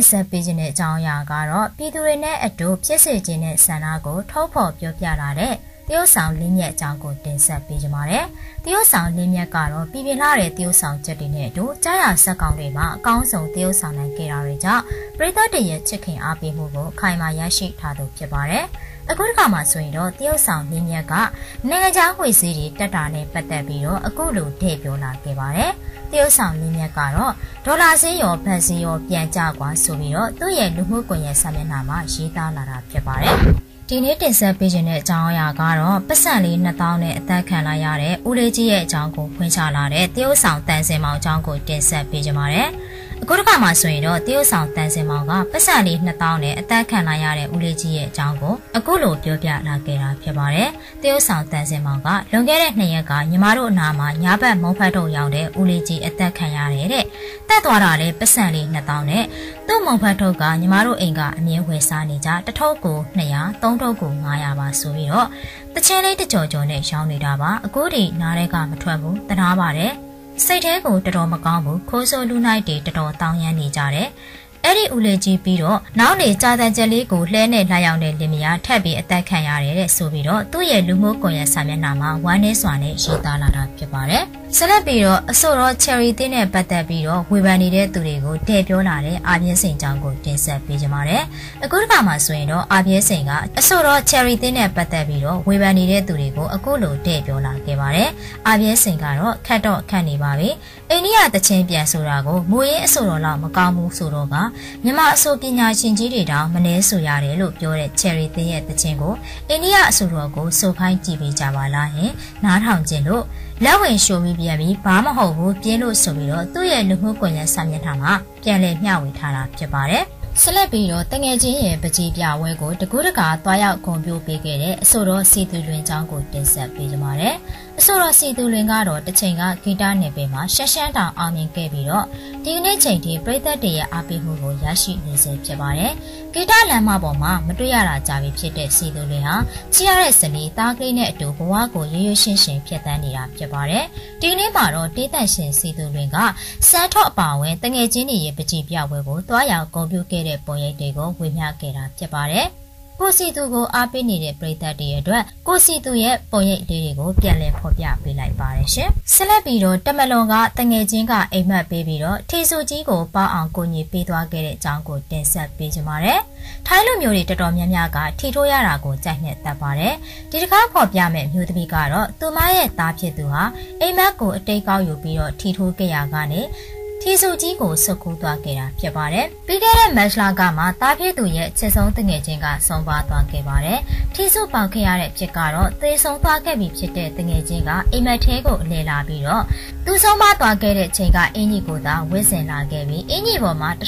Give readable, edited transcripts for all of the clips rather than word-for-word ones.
ဆက်ပေးခြင်းတဲ့အကြောင်းအရာကတော့ပြည်သူတွေနဲ့အတူဖြစ်စေခြင်းတဲ့ဆန္ဒကိုထုတ်ဖော်ပြောပြလာတဲ့တရုတ်ဆောင်လင်းမြတ်အကြောင်းကိုတင်ဆက်ပေးကြပါမယ်။တရုတ်ဆောင်လင်းမြတ်ကတော့ပြည်ပြလာတဲ့တရုတ်ဆောင်ချက်တွေနဲ့အတူကြားရဆက်ကောင်တွေမှာအကောင်းဆုံးတရုတ်ဆောင်နိုင်ခဲ့တာတွေကြောင့်ပရိသတ်တွေရဲ့ချစ်ခင်အားပေးမှုကိုအခိုင်အမာရရှိထားသူဖြစ်ပါတယ်။အခုတစ်ခါမှဆိုရင်တော့တရုတ်ဆောင်လင်းမြတ်ကနိုင်ငံခြားငွေစည်းတွေတက်တာနဲ့ပတ်သက်ပြီးတော့အခုလိုထည့်ပြောလာခဲ့ပါတယ်။တရုတ်ဆောင်လင်းမြတ်ကတော့ဒေါ်လာဈေးရောဘတ်ဈေးရောပြန်ကျကွာဆိုပြီးတော့သူ့ရဲ့လူမှုကွန်ရက်စာမျက်နှာမှာရေးသားလာတာဖြစ်ပါတယ်။ဒီနေ့တင်ဆက်ပေးခြင်းတဲ့အကြောင်းအရာကတော့ပတ်စံလေး2000နဲ့အသက်ခံလိုက်ရတဲ့ဦးလေးကြီးရဲ့အကြောင်းကိုဖွင့်ချလာတဲ့တရုတ်ဆောင်တန်စင်မောင်အကြောင်းကိုတင်ဆက်ပေးကြပါမယ်။အခုတစ်ခါမှဆိုရင်တော့တရုတ်ဆောင်တန်စင်မောင်ကပတ်စံလေး2000နဲ့အသက်ခံလိုက်ရတဲ့ဦးလေးကြီးရဲ့အကြောင်းကိုအခုလိုပြောပြလာခဲ့တာဖြစ်ပါတယ်။တရုတ်ဆောင်တန်စင်မောင်ကလွန်ခဲ့တဲ့2ရက်ကညီမတို့အနာမှာညာဘက်မုံဖတ်ထုတ်ရောက်တဲ့ဦးလေးကြီးအသက်ခံရတယ်တဲ့။တက်သွားတာလေပတ်စံလေး2000နဲ့သူ့မုံဖတ်ထုတ်ကညီမတို့အိမ်ကအမြင်ဝယ်စားနေကြတစ်ထုပ်ကို200 3ထုပ်ကို900ပါဆိုပြီးတော့တချင်းလေးတကြော်ကြော်နဲ့ရောင်းနေတာပါအခုဒီနားထဲကမထွက်ဘူးတနာပါတယ်စိတ်ထဲကိုတော်တော်မကောင်းဘူးခိုးဆိုးလူနိုင်တွေတော်တော်တောင်းရမ်းနေကြတယ်အဲ့ဒီဦးလေးကြီးပြီးတော့နောက်နေကြာတန်ကျက်လေးကိုလှဲနဲ့လှရောက်တဲ့လင်မယားထပ်ပြီးအသက်ခံရတယ်တဲ့ဆိုပြီးတော့သူ့ရဲ့လူမှုကွန်ရက်စာမျက်နှာမှာဝမ်းနည်းစွာနဲ့ရေးသားလာတာဖြစ်ပါတယ်ဆက်လက်ပြီးတော့အဆိုတော် Cherry တင်းနဲ့ပတ်သက်ပြီးတော့ဝေဖန်နေတဲ့သူတွေကိုတည့်ပြောလာတဲ့အာပြင်းစိန်ကြောင့်ကိုတင်ဆက်ပေးကြပါမယ်။အခုတစ်ခါမှဆိုရင်တော့အာပြင်းစိန်ကအဆိုတော် Cherry တင်းနဲ့ပတ်သက်ပြီးတော့ဝေဖန်နေတဲ့သူတွေကိုအခုလိုတည့်ပြောလာခဲ့ပါတယ်။အာပြင်းစိန်ကတော့ခတ်တော့ခတ်နေပါပြီ။အိန္ဒိယတချင်းပြန်ဆိုတာကိုမူရင်းအဆိုတော်လောက်မကောင်းဘူးဆိုတော့ကမြန်မာအဆိုပညာရှင်ကြီးတွေတောင်မနှဲဆိုရတယ်လို့ပြောတဲ့ Cherry တင်းရဲ့တချင်းကိုအိန္ဒိယအဆိုတော်ကိုဆိုခိုင်းကြည့်ပေးကြပါလားဟင်။နားထောင်ခြင်းလို့လက်ဝင်ရှိုးပြီးပြန်ပြီးဘာမှမဟုတ်ဘူးပြင်းလို့ဆိုပြီးတော့သူ့ရဲ့လူမှုကွန်ရက်စာမျက်နှာမှာပြန်လည်မျှဝေထားတာဖြစ်ပါတယ်။ဆက်လက်ပြီးတော့တငယ်ချင်းရဲ့ပကြီးပြဝဲကိုတကူးတကာသွားရောက်ဂုဏ်ပြုပေးခဲ့တဲ့အဆိုတော်စီသူလွင်ချောင်းကိုတင်ဆက်ပေးကြပါမယ်။အဆိုတော်စီသူလွင်ကတော့တစ်ချိန်ကဂီတနယ်ပယ်မှာရှမ်းရှမ်းတောင်အောင်မြင်ခဲ့ပြီးတော့ဒီကနေ့ချိန်ထိပြည်သက်တွေရဲ့အားပေးမှုကိုရရှိနေစေဖြစ်ပါတယ်။ဂီတလမ်းမပေါ်မှာမတွေ့ရတာကြာပြီဖြစ်တဲ့စီသူလွင်ဟာချီရတဲ့ဇနီးသားကလေးနဲ့အတူဘဝကိုရွရွရှင်းရှင်းဖြတ်သန်းနေတာဖြစ်ပါတယ်။ဒီကနေ့မှာတော့တေးတန့်ရှင်စီသူလွင်ကစမ်းထော့အပါဝင်တငယ်ချင်းတွေရဲ့ပကြီးပြဝဲကိုတွားရောက်ဂုဏ်ပြုခဲ့တဲ့ပုံရိပ်တွေကိုဝေမျှခဲ့တာဖြစ်ပါတယ်။ကိုစီသူကိုအားပေးနေတဲ့ပရိသတ်တွေရဲ့အတွက်ကိုစီသူရဲ့ပုံရိပ်လေးတွေကိုပြန်လည်ဖော်ပြပေးလိုက်ပါတယ်ရှင်။ဆက်လက်ပြီးတော့တမလွန်ကတငယ်ချင်းကအိမ်မက်ပေးပြီးတော့ထီဆူကြီးကိုပေါအောင်ကိုညီပေးသွားခဲ့တဲ့အကြောင်းကိုတင်ဆက်ပေးကြပါမယ်။ထိုင်းလူမျိုးတွေတော်တော်များများကထီထိုးရတာကိုကြိုက်နေတတ်ပါတယ်။ဒီတစ်ခါဖော်ပြမဲ့မျိုးသမီးကတော့သူမရဲ့သားဖြစ်သူဟာအိမ်မက်ကိုအတိတ်ကောက်ယူပြီးတော့ထီထိုးခဲ့ရကနေထီဆူကြီးကိုစုပ်ကူးသွားခဲ့တာဖြစ်ပါတယ်။ပြီးခဲ့တဲ့မတ်လကမှတားဖြစ်သူရဲ့ချစ်ဆုံးတငယ်ချင်းကဆုံးပါသွားခဲ့ပါတယ်။ထီဆူပေါက်ခဲ့ရတဲ့ဖြစ်ကတော့သေဆုံးသွားခဲ့ပြီဖြစ်တဲ့တငယ်ချင်းကအိမ်မက်ထဲကိုအလဲလာပြီးတော့သူဆုံးပါသွားခဲ့တဲ့ချိန်ကအင်ကြီးကိုသာဝစ်ဆင်လာခဲ့ပြီးအင်ကြီးပေါ်မှာ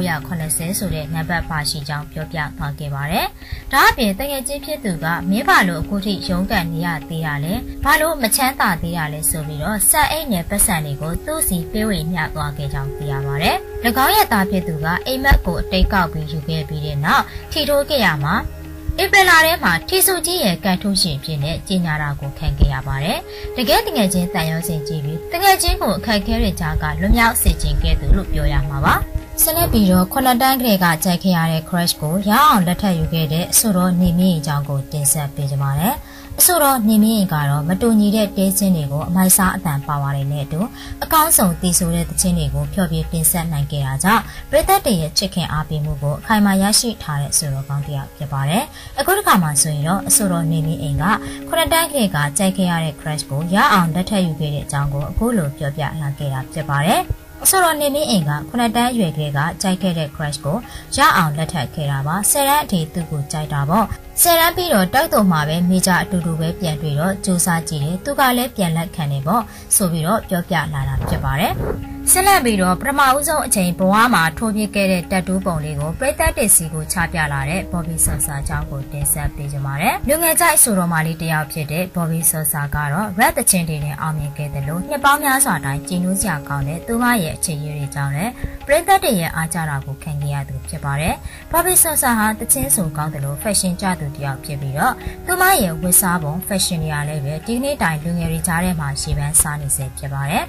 1980ဆိုတဲ့နံပါတ်ပါရှိကြောင်းပြောပြသွားခဲ့ပါတယ်။ဒါအပြင်တငယ်ချင်းဖြစ်သူကမင်းဘာလို့အခုထိရုန်းကန်နေရသေးတာလဲ။ဘာလို့မချမ်းသာသေးတာလဲဆိုပြီးတော့ဆက်အိတ်နဲ့ပတ်စံတွေကိုသူ့စီပေးဝေမျှသွားခဲ့ကြောင်းသိရပါတယ်။၎င်းရဲ့သားဖြစ်သူကအိမ်မက်ကိုအတိတ်ကောက်ပြီးယူခဲ့ပြီးတဲ့နောက်ထီထိုးခဲ့ရမှာဧပြီလထဲမှာထီဆူကြီးရဲ့ကန်ထုတ်ရှင်ဖြစ်နေကြီးညာတာကိုခံခဲ့ရပါတယ်။တကယ်တငယ်ချင်းတန်ရုံးစင်ကြည့်ပြီးတငယ်ချင်းကိုအခက်ခဲတဲ့ကြားကလွတ်မြောက်စေခြင်းကဲ့သို့လို့ပြောရမှာပါ။ဆက်လက်ပြီးတော့9တန်းကလေးကကြိုက်ခဲ့ရတဲ့ crush ကိုရအောင်လက်ထပ်ယူခဲ့တဲ့အဆိုတော်နေမင်းအကြောင်းကိုတင်ဆက်ပေးကြပါမယ်။အဆိုတော်နေမင်းကတော့မတူညီတဲ့တဲချင်းတွေကိုအမိုက်စားအတန်ပါပါတယ်နဲ့အတူအကောင်းဆုံးတည်ဆိုတဲ့တချင်းတွေကိုဖျော်ဖြေတင်ဆက်နိုင်ခဲ့တာကြောင့်ပြည်သက်တွေရဲ့ချစ်ခင်အားပေးမှုကိုအခိုင်အမာရရှိထားတဲ့အဆိုတော်ကောင်းတစ်ယောက်ဖြစ်ပါတယ်။အခုတစ်ခါမှဆိုရင်တော့အဆိုတော်နေမင်းက9တန်းကလေးကကြိုက်ခဲ့ရတဲ့ crush ကိုရအောင်လက်ထပ်ယူခဲ့တဲ့အကြောင်းကိုအခုလိုပြောပြလာခဲ့တာဖြစ်ပါတယ်။အဆိုတော်နေမင်းက9တန်းအရွယ်ကလေးကကြိုက်ခဲ့တဲ့ crush ကိုရအောင်လက်ထပ်ခဲ့တာပါ10တန်းအထိသူ့ကိုကြိုက်တာပေါ့10တန်းပြီးတော့တောက်တုံမှာပဲမိကြအတူတူပဲပြန်တွေ့တော့စူးစမ်းကြည့်တယ်သူကလည်းပြန်လက်ခံနေပေါ့ဆိုပြီးတော့ပြောပြလာတာဖြစ်ပါတယ်ဆက်လက်ပြီးတော့ပထမဦးဆုံးအချိန်ဘဝမှာထိုးပြခဲ့တဲ့တက်တူးပုံလေးကိုပရိသတ်တစ်စီကိုချပြလာတဲ့ Bobby Sosa အကြောင်းကိုတင်ဆက်ပေးကြပါမယ်။လူငယ်ကြိုက်ဆိုတော်မလေးတစ်ယောက်ဖြစ်တဲ့ Bobby Sosa ကတော့ rap သချင်းတွေနဲ့အောင်မြင်ခဲ့တယ်လို့နှစ်ပေါင်းများစွာတိုင်ကြည်နူးစရာကောင်းတဲ့သူမရဲ့အခြေရည်တွေကြောင့်လည်းပရိသတ်တွေရဲ့အားကြတာကိုခံခဲ့ရသူဖြစ်ပါတယ်။ Bobby Sosa ဟာသချင်းဆိုကောင်းတယ်လို့ fashion ကြသူတစ်ယောက်ဖြစ်ပြီးတော့သူမရဲ့ဝတ်စားပုံ fashion တွေလည်းပဲဒီနေ့တိုင်လူငယ်တွေကြားထဲမှာရှေ့ပန်းစားနေစေဖြစ်ပါတယ်။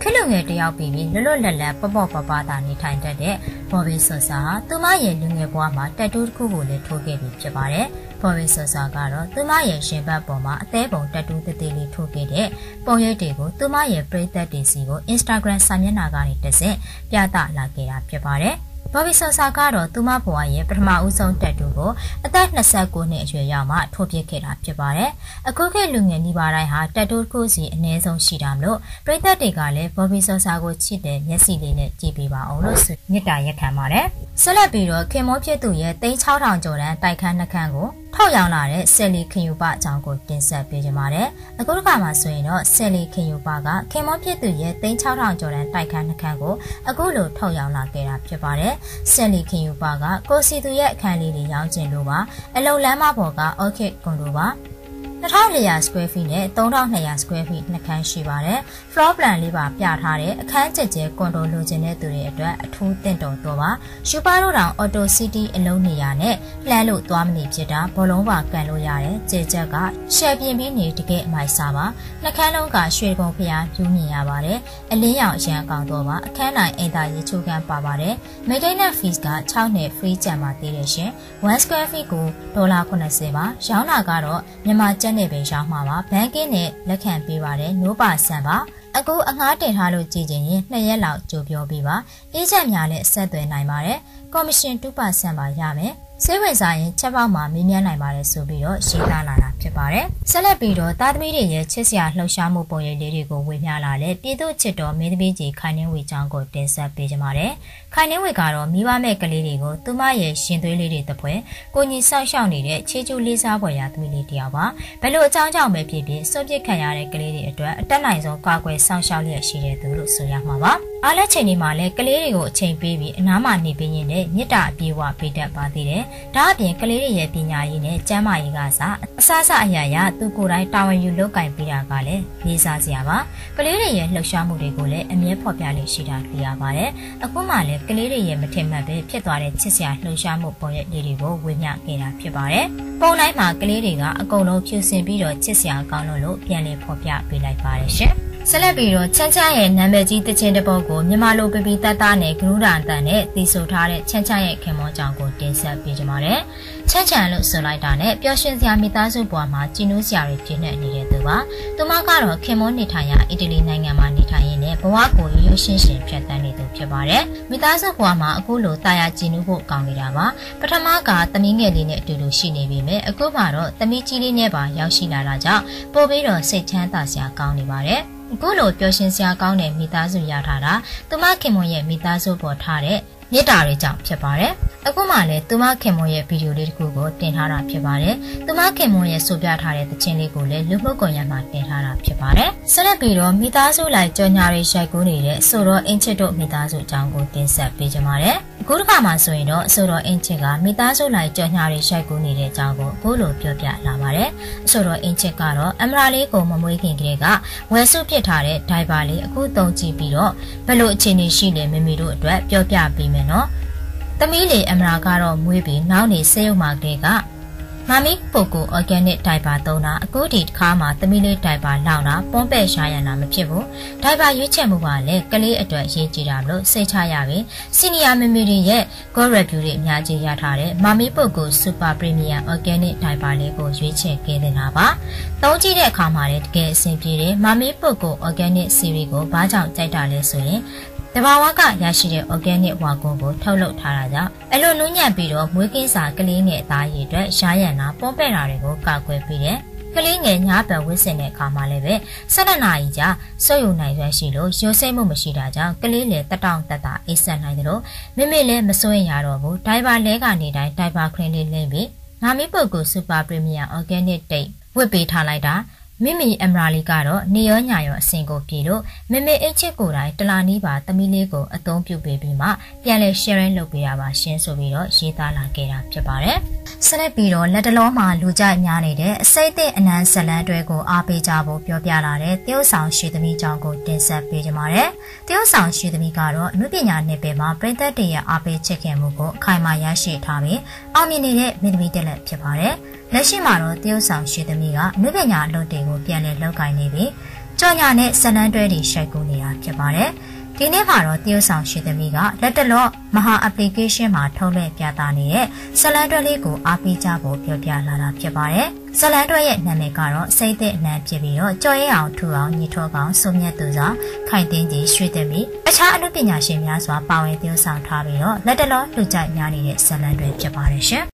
ခက်လုံငယ်တယောက်ပြီးလွတ်လွတ်လပ်လပ်ပေါ့ပပသာနေထိုင်တတ်တဲ့ဘော်ဘီဆော့ဆာဟာသူမရဲ့လူငယ်ဘဝမှာတက်တူးတစ်ခုကိုလည်းထိုးခဲ့ပြီးဖြစ်ပါတယ်။ဘော်ဘီဆော့ဆာကတော့သူမရဲ့ရှင်ဘတ်ပေါ်မှာအသေးပုံတက်တူးသေးသေးလေးထိုးခဲ့တဲ့ပုံရိပ်တွေကိုသူမရဲ့ပရိသတ်တွေစီကို Instagram စာမျက်နှာကနေတဆင့်ပြသလာခဲ့တာဖြစ်ပါတယ်။ဘော်ဘီဆော့ဆာကတော့သူမဘဝရဲ့ပထမဦးဆုံးတက်တူကိုအသက်29နှစ်အရွယ်ရောက်မှထိုးပြခဲ့တာဖြစ်ပါတယ်။အခုခေတ်လူငယ်နီးပါးတိုင်းဟာတက်တူတစ်ခုစီအနည်းဆုံးရှိတာမလို့ပရိသတ်တွေကလည်းဘော်ဘီဆော့ဆာကိုချစ်တဲ့မျက်စိလေးနဲ့ကြည့်ပေးပါအောင်လို့မေတ္တာရက်ခံပါတယ်။ဆက်လက်ပြီးတော့ခင်မောဖြစ်သူရဲ့3,600ကျော်တန်းတိုက်ခန်းနှခမ်းကိုထောက်ရောင်လာတဲ့ဆယ်လီခင်ယူပအကြောင်းကိုတင်ဆက်ပေးကြပါမယ်။အခုတစ်ခါမှဆိုရင်တော့ဆယ်လီခင်ယူပကခင်မောဖြစ်သူရဲ့3,600ကျော်တန်းတိုက်ခန်းနှခမ်းကိုအခုလိုထောက်ရောင်လာခဲ့တာဖြစ်ပါတယ်။ဆယ်လီခင်ယူပကကိုစီသူရဲ့အခန်းလေးတွေရောင်းချင်လို့ပါအလုံလမ်းမပေါ်က Orchid ကွန်ဒိုပါ2400 square feet နဲ့3200 square feet နှစ်ခန်းရှိပါတယ်။ floor plan လေးပါပြထားတဲ့အခန်းကျက်ကျဲကွန်ဒိုလိုချင်တဲ့သူတွေအတွက်အထူးတင့်တော်တော့ပါ။ Super တို့တောင် Auto City အလုံးနေရနဲ့လှမ်းလို့သွားမနေဖြစ်တာဘောလုံးပါကန်လို့ရတယ်။ကျက်ချက်ကရှယ်ပြင်ပြီးနေတကယ်အမိုက်စားပါ။နှစ်ခန်းလုံးကရွှေကုံဖျားပြူးမြင်ရပါတယ်။အလင်းရောင်အရန်ကောင်တော့ပါအခန်းတိုင်းအိမ်သာရေးချိုးခန်းပါပါတယ်။ Maintenance fees က6နှစ် free ကျန်ပါသေးတယ်ရှင်။ 1 square feet ကို$80ပါ။ရောင်းတာကတော့မြန်မာကျပ်နဲ့ပဲရောင်းမှာပါဘန်ကင်းနဲ့လက်ခံပေးပါတယ်နိုးပါဆန်ပါအခုအငှားတင်ထားလို့ကြည့်ချင်ရင်2ရက်လောက်ကြိုပြောပေးပါအေးချက်များလည်းဆက်သွယ်နိုင်ပါတယ်ကော်မရှင်2%ပါရမယ်စိတ်ဝင်စားရင်ချက်ပေါက်မှာမေးမြန်းနိုင်ပါတယ်ဆိုပြီးတော့ရေးသားလာတာဖြစ်ပါတယ်ဆက်လက်ပြီးတော့သားသမီးတွေရဲ့ချစ်စရာလှုပ်ရှားမှုပုံရိပ်လေးတွေကိုဝေမျှလာတဲ့ပြည်သူ့ချစ်တော်မင်းသမီးကြီးခိုင်နှင်းဝေချောင်းကိုတင်ဆက်ပေးကြပါတယ်ခိုင်နှင်းဝေကတော့မိဘမဲ့ကလေးတွေကိုသူမရဲ့ရှင်သွေးလေးတွေတပွဲကိုကြီးဆောက်ရှောက်နေတဲ့ချေကျူးလေးစားဖွယ်ရာသမီးလေးတယောက်ပါဘယ်လိုအကြောင်းကြောင့်ပဲဖြစ်ဖြစ်စွန့်ပစ်ခံရတဲ့ကလေးတွေအတွက်အတက်နိုင်ဆုံးကာကွယ်ဆောင်ရှောက်လျက်ရှိတဲ့သူလို့ဆိုရမှာပါအားလက်ချိန်ဒီမှာလည်းကလေးတွေကိုအချိန်ပေးပြီးအနားမှာနေပေးရင်လည်းမြစ်တာအပြေးဝပေးတတ်ပါသေးတယ်ဒါအပြင်ကလေးတွေရဲ့ပညာရေးနဲ့ကျန်းမာရေးကစားအစားအရာရာသူကိုယ်တိုင်တာဝန်ယူလုပ်ကင်ပေးတာကလည်းလေးစားစရာပါကလေးတွေရဲ့လှုပ်ရှားမှုတွေကိုလည်းအမြဲဖော်ပြလေးရှိတာသိရပါတယ်အခုမှလည်းကလေးတွေရဲ့မထင်မှတ်ပဲဖြစ်သွားတဲ့ချစ်စရာလှုပ်ရှားမှုပေါ်ရဲ့လေးတွေကိုဝေမျှခဲ့တာဖြစ်ပါတယ်ပုံတိုင်းမှာကလေးတွေကအကုန်လုံးဖြူစင်ပြီးတော့ချစ်စရာကောင်းလို့ပြန်လည်ဖော်ပြပေးလိုက်ပါတယ်ရှင်ဆက်လက်ပြီးတော့ချမ်းချမ်းရဲ့နာမည်ကြီးတခြင်းတစ်ပုဒ်ကိုမြန်မာလိုပပီတတ်တာနဲ့ဂရုဒါအတန်နဲ့တီးဆိုထားတဲ့ချမ်းချမ်းရဲ့ခင်မောကြောင့်ကိုတင်ဆက်ပေးကြပါမယ်။ချမ်းချမ်းလို့ဆိုလိုက်တာနဲ့ပျော်ရွှင်စရာမိသားစုဘဝမှာကြည်နူးစရာတွေပြည့်နေနေတဲ့သူပါ။သူမကတော့ခင်မောနေထိုင်ရာအီတလီနိုင်ငံမှာနေထိုင်ရင်းနဲ့ဘဝကိုရိုးရှင်းရှင်းဖြတ်သန်းနေသူဖြစ်ပါတယ်။မိသားစုဘဝမှာအခုလိုတာယာကြည်နူးဖို့ကောင်းနေတာပါ။ပထမကသမီးငယ်လေးနဲ့အတူတူရှိနေပြီမဲ့အခုမှတော့သမီးကြီးလေးနဲ့ပါရောက်ရှိလာတာကြောင့်ပို့ပြီးတော့စိတ်ချမ်းသာစရာကောင်းနေပါတယ်။အခုလိုပျော်ရွှင်စရာကောင်းတဲ့မိသားစုရထားတာသူမခင်မွန်ရဲ့မိသားစုပေါ်ထားတဲ့မြစ်တာတွေကြောင့်ဖြစ်ပါတယ်။အခုမှလည်းသူမခင်မွန်ရဲ့ဗီဒီယိုလေးတစ်ခုကိုတင်ထားတာဖြစ်ပါတယ်။သူမခင်မွန်ရဲ့ဆိုပြထားတဲ့သချင်းလေးကိုလည်းလူမှုကွန်ရက်မှာတင်ထားတာဖြစ်ပါတယ်။ဆက်လက်ပြီးတော့မိသားစုလိုက်ကြော်ညာတွေရိုက်ကူးနေတဲ့ဆိုတော့အင်ချစ်တို့မိသားစုအကြောင်းကိုတင်ဆက်ပေးကြပါမယ်။အခုတစ်ခါမှဆိုရင်တော့ဆိုတော့အင်ချစ်ကမိသားစုလိုက်ကြော်ညာတွေရိုက်ကူးနေတဲ့အကြောင်းကိုအခုလိုပြောပြလာပါတယ်။ဆိုတော့အင်ချစ်ကတော့အမရာလေးကိုမမွေးခင်ကလေးကဝယ်စုပစ်ထားတဲ့ဒိုင်ပါလေးအခုသုံးကြည့်ပြီးတော့ဘယ်လိုအခြေအနေရှိလဲမမေတို့အတွက်ပြောပြပေးမယ်နော်။သမီးလေးအမရာကတော့မွေးပြီးနောက်နေဆေးရုံမှာကလေးကမမီပိုကို organic diaper သုံးတာအခုဒီတစ်ခါမှသမီးလေး diaper လောင်းတာပွန်ပဲ့ရှာရတာမဖြစ်ဘူး diaper ရွေးချယ်မှုကလည်းကလေးအတွက်ရေးကြည့်တာလို့စိတ်ချရပြီ senior မမီတွေရဲ့ good review တွေအများကြီးရထားတဲ့မမီပိုကို super premium organic diaper လေးကိုရွေးချယ်ခဲ့နေတာပါသုံးကြည့်တဲ့အခါမှာလည်းတကယ်အဆင်ပြေတယ်မမီပိုကို organic series ကိုဘာကြောင့်ကြိုက်တာလဲဆိုရင်တဘာဝကရရှိတဲ့ organic ဝါကွန်ကိုထုတ်လုပ်ထားတာကြောင့်အဲ့လိုနုညံ့ပြီးတော့မွေးကင်းစာကလေးငယ်အသားရည်အတွက်ရှားရံတာပွန်ပဲ့တာတွေကိုကာကွယ်ပေးတယ်။ကလေးငယ်ညဘက်ဝစ်စင်တဲ့အခါမှာလည်းပဲ12နာရီကြာစုပ်ယူနိုင်ရရှိလို့ရုပ်စိတ်မှုမရှိတာကြောင့်ကလေးလည်းတက်တောင့်တက်တာအိပ်ဆက်နိုင်တယ်လို့မိမိလည်းမစိုးရင်ရတော့ဘူး။ဒိုင်ဘာလဲကနေတိုင်းဒိုင်ဘာခရင်လေးလင်းပြီးမမီပုတ်ကို super premium organic တိတ်ဝစ်ပေးထားလိုက်တာမိမိအမရာလီကတော့နေရောညာရောအစင်ကိုပြေလို့မမေအိတ်ချစ်ကိုယ်တိုင်တလာနီးပါသမီးလေးကိုအသုံးပြုပေးပြီးမှပြန်လဲ sharing လုပ်ပေးရပါရှင်းဆိုပြီးတော့ရေးသားလာခဲ့တာဖြစ်ပါတယ်။ဆက်လက်ပြီးတော့လက်တလုံးမှာလူကြိုက်များနေတဲ့အစိမ့်တဲ့အနံဇလန်းတွေကိုအားပေးကြဖို့ပြောပြလာတဲ့တရုတ်ဆောင်ရွှေသမီးကြောင့်ကိုတင်ဆက်ပေးကြပါမယ်။တရုတ်ဆောင်ရွှေသမီးကတော့အမှုပညာနယ်ပယ်မှာပြည်သက်တွေရဲ့အားပေးချစ်ခင်မှုကိုအခိုင်အမာရရှိထားပြီးအောင်မြင်နေတဲ့မင်းသမီးတစ်လက်ဖြစ်ပါတယ်။လက်ရှိမှာတော့တရုတ်ဆောင်ရွှေသမီးကအမှုပညာအလုပ်တွေကိုပြန်လည်လုပ်ကိုင်နေပြီးကြော်ညာနဲ့ဇလန်းတွဲတွေရှိုက်ကူနေတာဖြစ်ပါတယ်။ဒီနေ့မှာတော့တရုတ်ဆောင်ရှိသမီးကလက်တလော့မဟာ application မှာထုတ်လွှင့်ပြသနေတဲ့ဇလန်းတွဲလေးကိုအားပေးကြဖို့ပြောပြလာတာဖြစ်ပါတယ်။ဇလန်းတွဲရဲ့နာမည်ကတော့စိတ်သက်အနံဖြစ်ပြီးတော့ကြော်ရဲအောင်ထူအောင်ညီထောကောင်စုံမြတ်သူစွာခိုင်တင်းကြီးရွှေသမီးအခြားအမှုပညာရှင်များစွာပါဝင်တရုတ်ဆောင်ထားပြီးတော့လက်တလော့လူကြိုက်များနေတဲ့ဇလန်းတွဲဖြစ်ပါတယ်ရှင်။